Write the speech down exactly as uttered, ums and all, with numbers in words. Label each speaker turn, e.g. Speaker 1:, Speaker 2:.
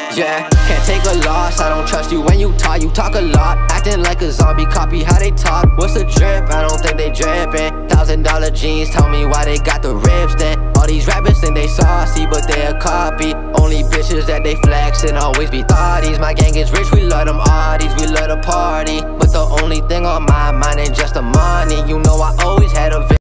Speaker 1: Yeah, can't take a loss, I don't trust you when you talk. You talk a lot, acting like a zombie, copy how they talk. What's the drip? I don't think they drippin'. Thousand dollar jeans, tell me why they got the rips then. All these rappers think they saucy, but they a copy. Only bitches that they flexin' always be thotties. My gang is rich, we love them oddies, we love to party. But the only thing on my mind ain't just the money. You know I always had a